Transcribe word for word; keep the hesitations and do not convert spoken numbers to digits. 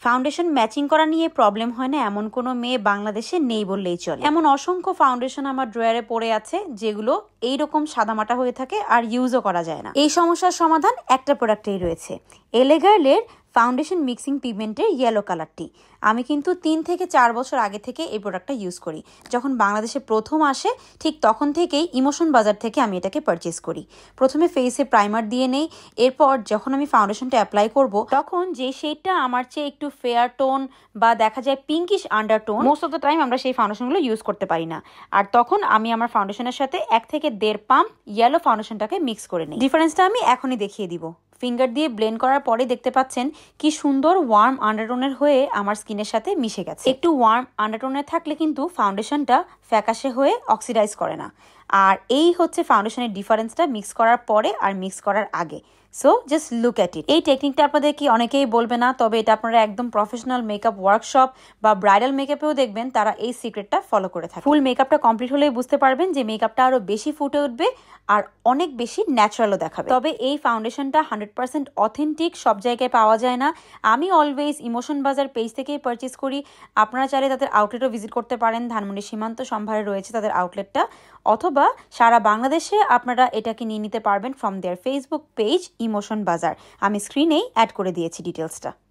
Foundation matching করা নিয়ে problem হয় না এমন কোনো মেয়ে বাংলাদেশে নেই বললেই চলে। এমন অসংখ্য ফাউন্ডেশন আমার ড্রয়ারে পড়ে আছে যেগুলো এইরকম সাদামাটা হয়ে থাকে আর ইউজও করা যায় না। এই সমস্যার সমাধান একটা প্রোডাক্টেই রয়েছে, এল এ গার্লের ফাউন্ডেশন মিক্সিং পিগমেন্টের ইয়েলো কালারটি। আমি কিন্তু তিন থেকে চার বছর আগে থেকে এই প্রোডাক্টটা ইউজ করি। যখন বাংলাদেশে প্রথম আসে ঠিক তখন থেকেই ইমোশন বাজার থেকে আমি এটাকে পারচেস করি। প্রথমে ফেসে প্রাইমার দিয়ে নেই, এরপর যখন আমি ফাউন্ডেশনটা অ্যাপ্লাই করব তখন যে শেডটা আমার চেয়ে একটু ফেয়ার টোন বা দেখা যায় pinkish undertone, most of the time আমরা সেই ফাউন্ডেশনগুলো ইউজ করতে পারি না। আর তখন আমি আমার ফাউন্ডেশনের সাথে এক থেকে দেড় পাম্প ইয়েলো ফাউন্ডেশনটাকে মিক্স করে নিই। ডিফারেন্সটা আমি এখনই দেখিয়ে দিব। ফিঙ্গার দিয়ে ব্লেন্ড করার পরে দেখতে পাচ্ছেন কি সুন্দর ওয়ার্ম আন্ডারটোনের হয়ে আমার স্কিনের সাথে মিশে গেছে। একটু ওয়ার্ম আন্ডারটোনের থাকলে কিন্তু ফাউন্ডেশনটা ফ্যাকাশে হয়ে অক্সিডাইজ করে না। আর এই হচ্ছে ফাউন্ডেশনের ডিফারেন্সটা মিক্স করার পরে আর মিক্স করার আগে। So just look at it. এই টেকনিকটা আপনাদের কি অনেকেই বলবে না, তবে এটা আপনারা একদম প্রফেশনাল মেকআপ ওয়ার্কশপ বা ব্রাইডাল মেকআপেও দেখবেন তারা এই সিক্রেটটা ফলো করে থাকে। ফুল মেকআপটা কমপ্লিট হলেই বুঝতে পারবেন যে মেকআপটা আরো বেশি ফুটে উঠবে আর অনেক বেশি ন্যাচারালও দেখাবে। তবে এই ফাউন্ডেশনটা হান্ড্রেড পার্সেন্ট অথেন্টিক সব জায়গায় পাওয়া যায় না। আমি অলওয়েজ ইমোশন বাজার পেজ থেকেই পারচেস করি। আপনারা চাইলে তাদের আউটলেটও ভিজিট করতে পারেন, ধানমন্ডি সীমান্ত সম্ভারে রয়েছে তাদের আউটলেটটা, অথবা সারা বাংলাদেশে আপনারা এটাকে নিয়ে নিতে পারবেন from there Facebook page Emotion Bazaar. আমি স্ক্রিনেই অ্যাড করে দিয়েছি ডিটেলসটা।